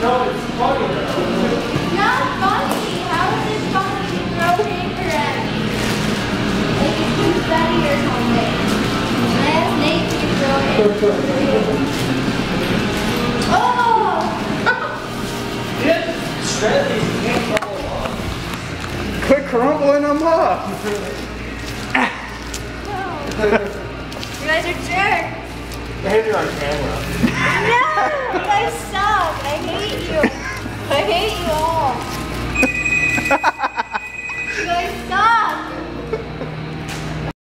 it's funny though. It's not funny. How is it funny to throw paper at me? Like it's confetti or something. I asked Nate to throw it. Oh! Get shred these, you can't crumble them off. Quit crumbling them up. You guys are jerks. And you're on camera. No! You guys suck. I hate you. I hate you all. You guys suck.